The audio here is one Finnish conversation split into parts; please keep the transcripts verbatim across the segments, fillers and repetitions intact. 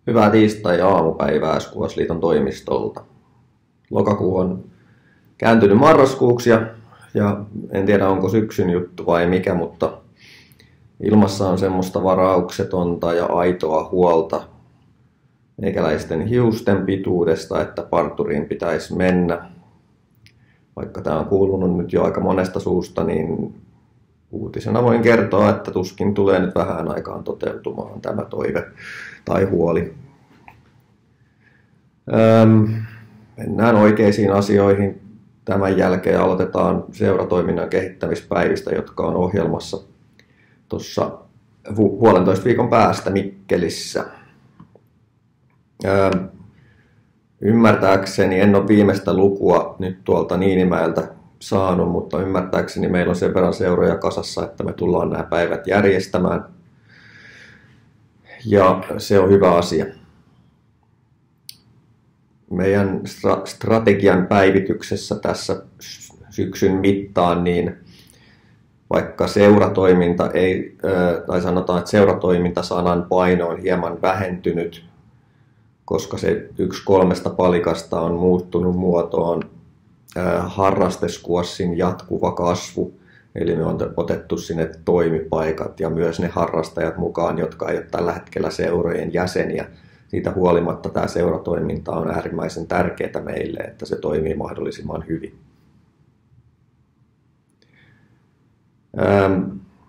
Hyvää tiistai-aamupäivää Skuasliiton toimistolta. Lokakuu on kääntynyt marraskuuksi ja, ja en tiedä onko syksyn juttu vai mikä, mutta ilmassa on semmoista varauksetonta ja aitoa huolta meikäläisten hiusten pituudesta, että parturiin pitäisi mennä. Vaikka tämä on kuulunut nyt jo aika monesta suusta, niin uutisena voin kertoa, että tuskin tulee nyt vähän aikaan toteutumaan tämä toive tai huoli. Öm, mennään oikeisiin asioihin. Tämän jälkeen aloitetaan seuratoiminnan kehittämispäivistä, jotka on ohjelmassa tuossa puolentoista viikon päästä Mikkelissä. Öm, ymmärtääkseni, en ole viimeistä lukua nyt tuolta Niinimäeltä saanut, mutta ymmärtääkseni meillä on sen verran seuroja kasassa, että me tullaan nämä päivät järjestämään. Ja se on hyvä asia. Meidän strategian päivityksessä tässä syksyn mittaan, niin vaikka seuratoiminta ei, tai sanotaan, että seuratoimintasanan paino on hieman vähentynyt, koska se yksi kolmesta palikasta on muuttunut muotoon harrasteskuossin jatkuva kasvu. Eli me on otettu sinne toimipaikat ja myös ne harrastajat mukaan, jotka eivät ole tällä hetkellä seurojen jäseniä. Siitä huolimatta tämä seuratoiminta on äärimmäisen tärkeää meille, että se toimii mahdollisimman hyvin. Ähm,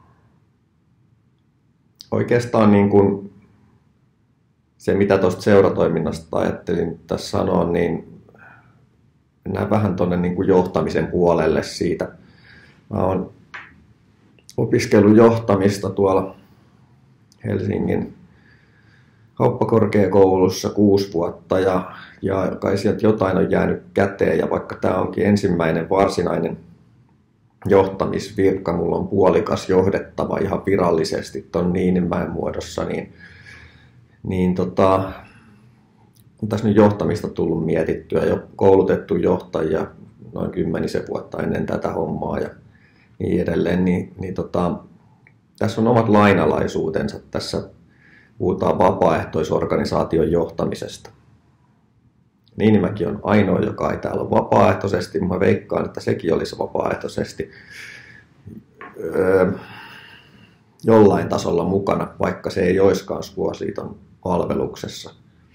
oikeastaan niin kuin se, mitä tuosta seuratoiminnasta ajattelin tässä sanoa, niin mennään vähän tuonne niin kuin johtamisen puolelle siitä. Mä oon opiskellut johtamista tuolla Helsingin kauppakorkeakoulussa kuusi vuotta ja, ja kai sieltä jotain on jäänyt käteen. Ja vaikka tämä onkin ensimmäinen varsinainen johtamisvirka, mulla on puolikas johdettava ihan virallisesti ton Niinimäen muodossa, niin, niin tota, on tässä nyt johtamista tullut mietittyä, jo koulutettu johtajia noin kymmenisen vuotta ennen tätä hommaa ja niin edelleen, niin, niin tota, tässä on omat lainalaisuutensa. Tässä puhutaan vapaaehtoisorganisaation johtamisesta. Niinimäki on ainoa, joka ei täällä ole vapaaehtoisesti. Mä veikkaan, että sekin olisi vapaaehtoisesti öö, jollain tasolla mukana, vaikka se ei olisikaan Skuasliiton palveluksessa.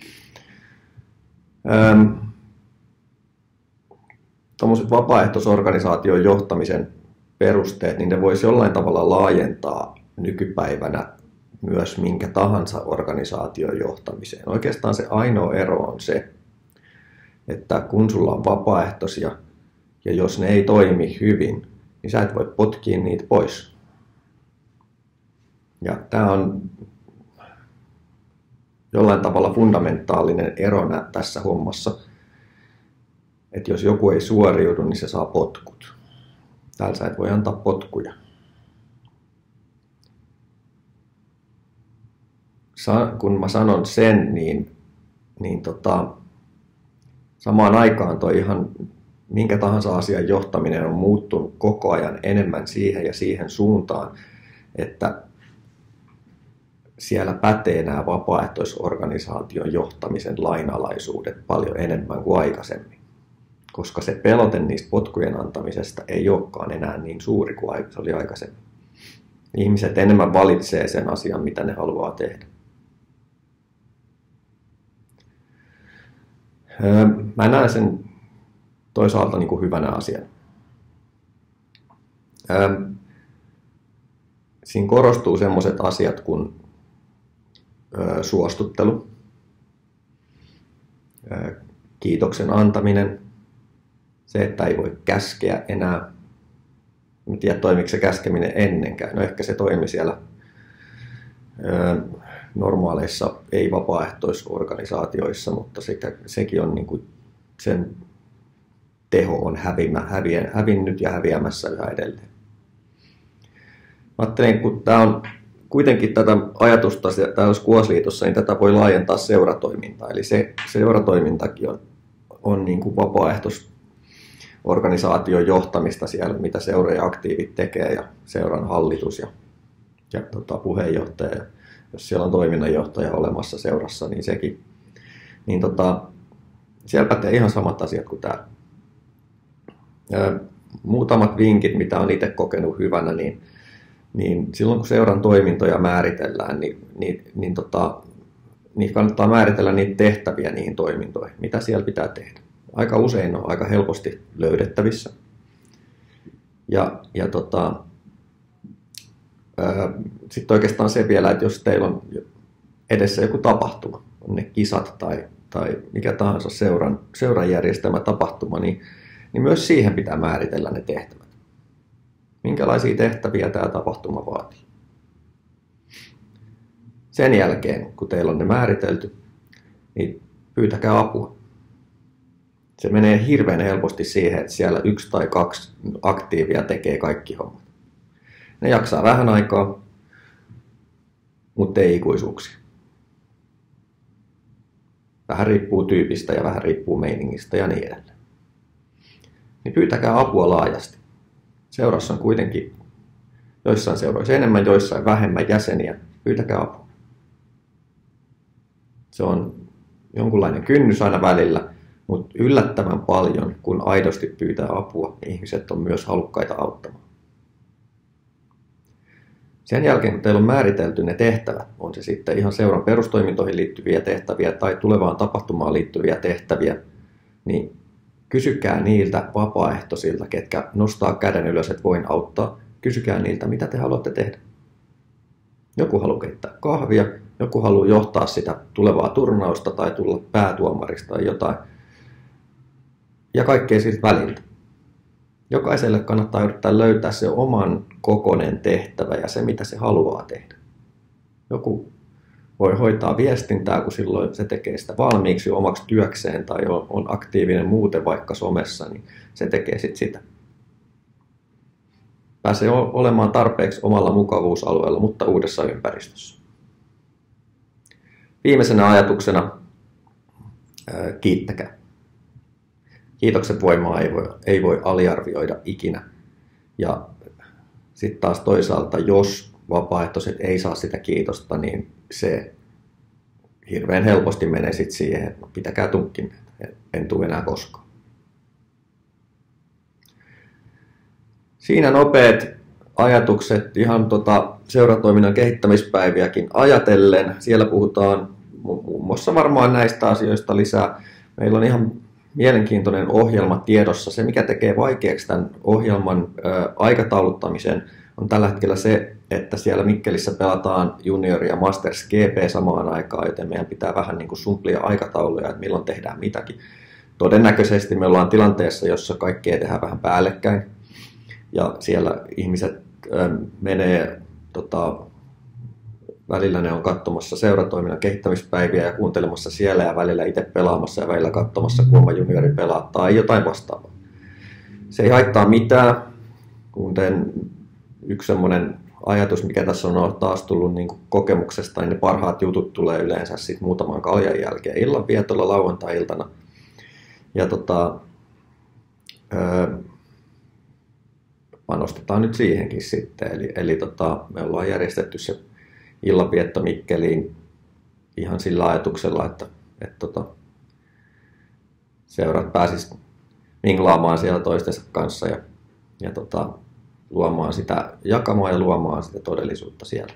Öö, Tuommoiset vapaaehtoisorganisaation johtamisen perusteet, niin ne voisi jollain tavalla laajentaa nykypäivänä myös minkä tahansa organisaation johtamiseen. Oikeastaan se ainoa ero on se, että kun sulla on vapaaehtoisia ja jos ne ei toimi hyvin, niin sä et voi potkia niitä pois. Ja tämä on jollain tavalla fundamentaalinen ero tässä hommassa, että jos joku ei suoriudu, niin se saa potkut. Täällä sä et voi antaa potkuja. Kun mä sanon sen, niin, niin tota, samaan aikaan toi ihan minkä tahansa asian johtaminen on muuttunut koko ajan enemmän siihen ja siihen suuntaan, että siellä pätee nämä vapaaehtoisorganisaation johtamisen lainalaisuudet paljon enemmän kuin aikaisemmin. Koska se pelote niistä potkujen antamisesta ei olekaan enää niin suuri kuin se oli aikaisemmin. Ihmiset enemmän valitsee sen asian, mitä ne haluaa tehdä. Mä näen sen toisaalta niin kuin hyvänä asiana. Siinä korostuu sellaiset asiat kuin suostuttelu, kiitoksen antaminen, se, että ei voi käskeä enää. En tiedä, toimiko se käskeminen ennenkään. No ehkä se toimi siellä normaaleissa ei-vapaaehtoisorganisaatioissa, mutta sekä, sekin on niin kuin, sen teho on häviämä, häviä, hävinnyt ja häviämässä yhä edelleen. Mä ajattelin, kun tämä on kuitenkin tätä ajatusta täällä Skuasliitossa, niin tätä voi laajentaa seuratoimintaan. Eli se seuratoimintakin on, on niin kuin vapaaehtoisorganisaation johtamista siellä, mitä seura ja aktiivit tekee ja seuran hallitus ja, ja tota, puheenjohtaja ja jos siellä on toiminnanjohtaja olemassa seurassa, niin sekin. Niin tota, siellä pätee ihan samat asiat kuin täällä. Muutamat vinkit, mitä olen itse kokenut hyvänä, niin, niin silloin kun seuran toimintoja määritellään, niin, niin, niin, tota, niin kannattaa määritellä niitä tehtäviä niihin toimintoihin, mitä siellä pitää tehdä. Aika usein on aika helposti löydettävissä. Ja, ja tota, sitten oikeastaan se vielä, että jos teillä on edessä joku tapahtuma, on ne kisat tai, tai mikä tahansa seuran, seuran järjestämä tapahtuma, niin, niin myös siihen pitää määritellä ne tehtävät. Minkälaisia tehtäviä tämä tapahtuma vaatii. Sen jälkeen, kun teillä on ne määritelty, niin pyytäkää apua. Se menee hirveän helposti siihen, että siellä yksi tai kaksi aktiivia tekee kaikki hommat. Ne jaksaa vähän aikaa, mutta ei ikuisuuksia. Vähän riippuu tyypistä ja vähän riippuu meiningistä ja niin edelleen. Niin pyytäkää apua laajasti. Seurassa on kuitenkin joissain seuroissa enemmän, joissain vähemmän jäseniä. Pyytäkää apua. Se on jonkunlainen kynnys aina välillä, mutta yllättävän paljon, kun aidosti pyytää apua, niin ihmiset on myös halukkaita auttamaan. Sen jälkeen, kun teillä on määritelty ne tehtävät, on se sitten ihan seuran perustoimintoihin liittyviä tehtäviä tai tulevaan tapahtumaan liittyviä tehtäviä, niin kysykää niiltä vapaaehtoisilta, ketkä nostaa käden ylös, että voin auttaa. Kysykää niiltä, mitä te haluatte tehdä. Joku haluaa keittää kahvia, joku haluaa johtaa sitä tulevaa turnausta tai tulla päätuomarista tai jotain. Ja kaikkea siltä väliltä. Jokaiselle kannattaa yrittää löytää se oman kokoinen tehtävä ja se, mitä se haluaa tehdä. Joku voi hoitaa viestintää, kun silloin se tekee sitä valmiiksi omaksi työkseen tai on aktiivinen muuten vaikka somessa, niin se tekee sitten sitä. Pääsee olemaan tarpeeksi omalla mukavuusalueella, mutta uudessa ympäristössä. Viimeisenä ajatuksena ää, kiittäkää. Kiitoksen voimaa ei voi, ei voi aliarvioida ikinä. Ja sitten taas toisaalta, jos vapaaehtoiset ei saa sitä kiitosta, niin se hirveän helposti menee sitten siihen, että no, pitäkää tunkkin, en tule enää koskaan. Siinä nopeat ajatukset ihan tota seuratoiminnan kehittämispäiviäkin ajatellen. Siellä puhutaan muun muassa varmaan näistä asioista lisää. Meillä on ihan mielenkiintoinen ohjelma tiedossa. Se, mikä tekee vaikeaksi tämän ohjelman ä, aikatauluttamisen, on tällä hetkellä se, että siellä Mikkelissä pelataan juniori- ja masters G P samaan aikaan, joten meidän pitää vähän niin kuin sumplia aikatauluja, että milloin tehdään mitäkin. Todennäköisesti me ollaan tilanteessa, jossa kaikkea tehdään vähän päällekkäin. Ja siellä ihmiset ä, menee, tota, välillä ne on katsomassa seuratoiminnan kehittämispäiviä ja kuuntelemassa siellä ja välillä itse pelaamassa ja välillä katsomassa, kun oma juniori pelaa tai jotain vastaavaa. Se ei haittaa mitään, kuten yksi semmoinen ajatus, mikä tässä on taas tullut niin kuin kokemuksesta, niin ne parhaat jutut tulee yleensä sit muutaman kaljan jälkeen illanvietolla lauantai-iltana. Ja tota, ää, panostetaan nyt siihenkin sitten. Eli, eli tota, me ollaan järjestetty se illanvietto Mikkeliin ihan sillä ajatuksella, että, että tota, seurat pääsisivät minglaamaan siellä toistensa kanssa ja, ja tota, luomaan sitä, jakamaan ja luomaan sitä todellisuutta siellä.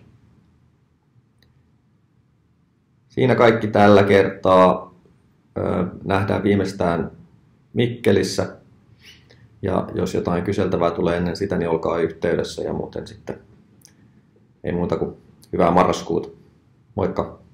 Siinä kaikki tällä kertaa. Nähdään viimeistään Mikkelissä. Ja jos jotain kyseltävää tulee ennen sitä, niin olkaa yhteydessä ja muuten sitten ei muuta kuin hyvää marraskuuta. Moikka!